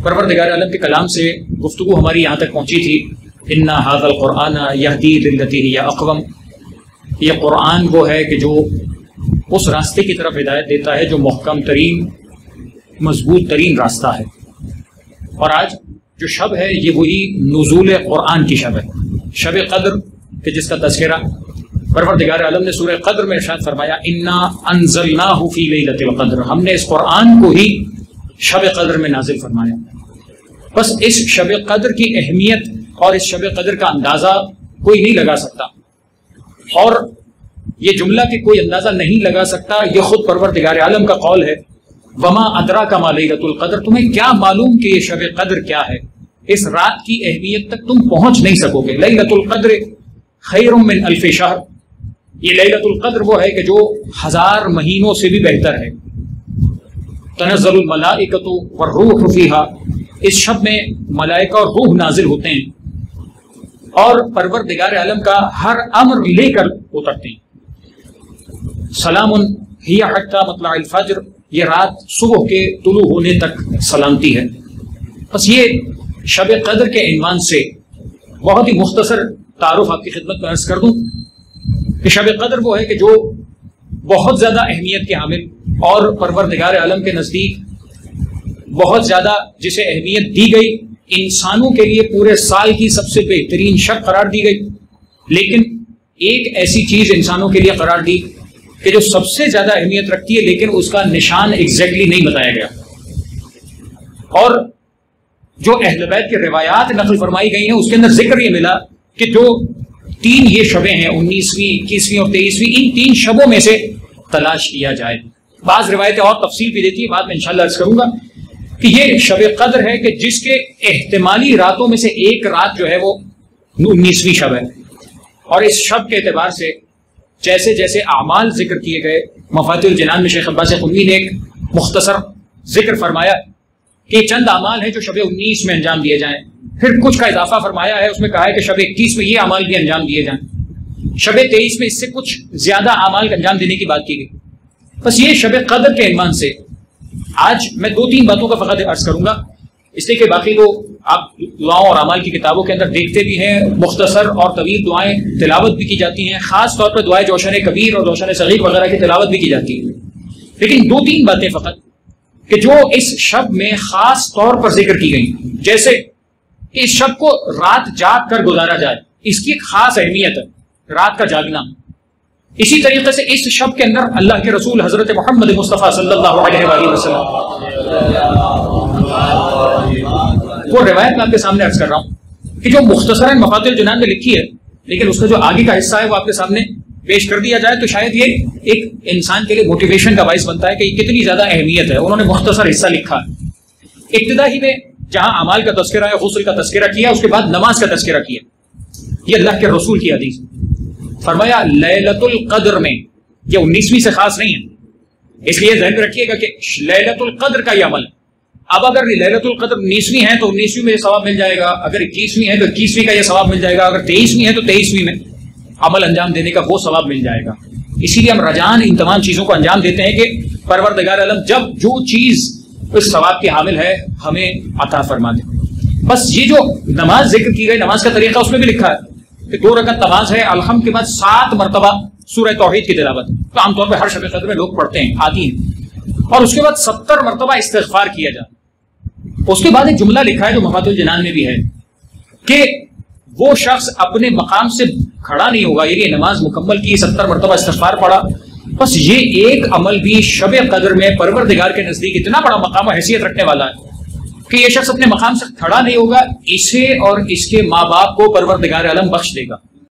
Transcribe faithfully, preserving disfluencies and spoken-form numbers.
परवरदिगार आलम के कलाम से गुफ्तगू हमारी यहाँ तक पहुँची थी। इन्ना हाज़ल क़ुरआन यहदी लिल्लती हिय अक़वम, ये कुरान वो है कि जो उस रास्ते की तरफ हिदायत देता है जो मुहकम तरीन मजबूत तरीन रास्ता है। और आज जो शब है ये वही नुज़ूल कुरान की शब है, शब क़द्र के जिसका तज़किरा परवरदिगार आलम ने सूरह क़द्र में इरशाद फरमाया, इन्ना अंज़लनाहु फ़ी लैलतिल क़द्र, हमने इस कुरान को ही शब क़द्र में नाजिल फरमाया। बस इस शब क़द्र की अहमियत और इस शब क़द्र का अंदाज़ा कोई नहीं लगा सकता, और ये जुमला कि कोई अंदाज़ा नहीं लगा सकता ये खुद परवरदिगार आलम का कौल है। वमा अदरा का मा लैलतुल क़द्र, तुम्हें क्या मालूम कि ये शब क़द्र क्या है, इस रात की अहमियत तक तुम पहुंच नहीं सकोगे। लैलतुल क़द्र खैरुम मिन अल्फ़ि शहर, ये लैलतुल क़द्र वो है कि जो हजार महीनों से भी बेहतर है। तनज़्ज़लुल मलाइकतु वर्रूहु फ़ीहा, इस शब में मलाइका और रूह नाजिल होते हैं और परवरदिगार आलम का हर अम्र लेकर उतरते हैं। सलामुन हिया हत्ता मतलअल फज्र, ये रात सुबह के तुलू होने तक सलामती है। बस ये शब क़द्र के इन्वान से बहुत ही मुख्तसर तारुफ आपकी खिदमत में अर्ज कर दूं कि शब क़द्र वो है कि जो बहुत ज्यादा अहमियत के हामिल और परवरदिगार आलम के नजदीक बहुत ज्यादा जिसे अहमियत दी गई, इंसानों के लिए पूरे साल की सबसे बेहतरीन शब करार दी गई, लेकिन एक ऐसी चीज इंसानों के लिए करार दी कि जो सबसे ज्यादा अहमियत रखती है लेकिन उसका निशान एग्जैक्टली नहीं बताया गया। और जो अहले बैत की रिवायात नकल फरमाई गई हैं उसके अंदर जिक्र ये मिला कि जो तीन ये शबें हैं, उन्नीसवीं, इक्कीसवीं और तेईसवीं, इन तीन शबों में से तलाश किया जाए। बाज रिवायतें और तफसील भी देती है, बाद में इंशाअल्लाह अर्ज करूंगा कि ये शब क़द्र है कि जिसके एहतिमाली रातों में से एक रात जो है वो उन्नीसवीं शब है। और इस शब के एतबार से जैसे जैसे आमाल जिक्र किए गए, मफातिहुल जिनान में शेख अब्बास क़ुमी ने एक मुख्तसर जिक्र फरमाया कि चंद आमाल हैं जो शब उन्नीस में अंजाम दिए जाएं, फिर कुछ का इजाफा फरमाया है, उसमें कहा है कि शब इक्कीस में ये अमाल भी अंजाम दिए जाएं, शब तेईस में इससे कुछ ज्यादा आमाल का अंजाम देने की बात की गई। बस ये शब क़द्र के इन्वान से आज मैं दो तीन बातों का फकत अर्ज करूंगा, इसलिए कि बाकी वो आप दुआओं और अमाल की किताबों के अंदर देखते भी हैं, मुख्तसर और तवील दुआएं तिलावत भी की जाती हैं, खास तौर पर दुआएं जोशन कबीर और जोशन सगीर वगैरह की तिलावत भी की जाती है। लेकिन दो तीन बातें फकत कि जो इस शब में खास तौर पर जिक्र की गई, जैसे कि इस शब को रात जाग कर गुजारा जाए, इसकी एक खास अहमियत है, रात का जागना। इसी तरीके से इस शब के अंदर अल्लाह के रसूल हजरत मोहम्मद मुस्तफा सल्लल्लाहु अलैहि वसल्लम, वो रिवायत मैं आपके सामने अर्ज कर रहा हूं कि जो मुख्तसरन मफातिहुल जिनान में लिखी है, लेकिन उसका जो आगे का हिस्सा है वो आपके सामने पेश कर दिया जाए तो शायद ये एक इंसान के लिए मोटिवेशन का बाइस बनता है कि कितनी ज्यादा अहमियत है। उन्होंने मुख्तसर हिस्सा लिखा है। इब्तिदा ही में जहां अमाल का तस्करा है, गुस्ल का तस्करा किया, उसके बाद नमाज का तस्करा किया। ये अल्लाह के रसूल की हदीस, फरमाया लैलतुल क़द्र में, ये उन्नीसवीं से खास नहीं है, इसलिए ध्यान में रखिएगा कि लैलतुल क़द्र का ये अमल। अब अगर लैलतुल क़द्र उन्नीसवीं है तो उन्नीसवीं में सवाब मिल जाएगा, अगर इक्कीसवीं है तो इक्कीसवीं का ये सवाब मिल जाएगा, अगर तेईसवीं है तो तेईसवीं में अमल अंजाम देने का वो सवाब मिल जाएगा। इसीलिए हम रजान इन तमाम चीजों को अंजाम देते हैं कि परवरदिगार आलम जब जो चीज इस सवाब की हामिल है हमें अता फरमा दे। बस ये जो नमाज जिक्र की गई, नमाज का तरीका उसमें भी लिखा है कि दो रकअत नमाज है, अलहम्द के बाद सात मरतबा सूरह तौहीद की तिलावत, तो आमतौर पर हर शब क़द्र में लोग पढ़ते हैं, आती है, और उसके बाद सत्तर मरतबा इस्तिग़फ़ार किया जाए। उसके बाद एक जुमला लिखा है जो मफातिहुल जिनान में भी है कि वो शख्स अपने मकाम से खड़ा नहीं होगा, यानी नमाज मुकम्मल की, सत्तर मरतबा इस्तिग़फ़ार पढ़ा, बस ये एक अमल भी शब क़द्र में परवरदिगार के नजदीक इतना बड़ा मकाम और हैसियत रखने वाला है कि ये शख्स अपने मकाम से खड़ा नहीं होगा, इसे और इसके माँ बाप को परवरदिगार आलम बख्श देगा।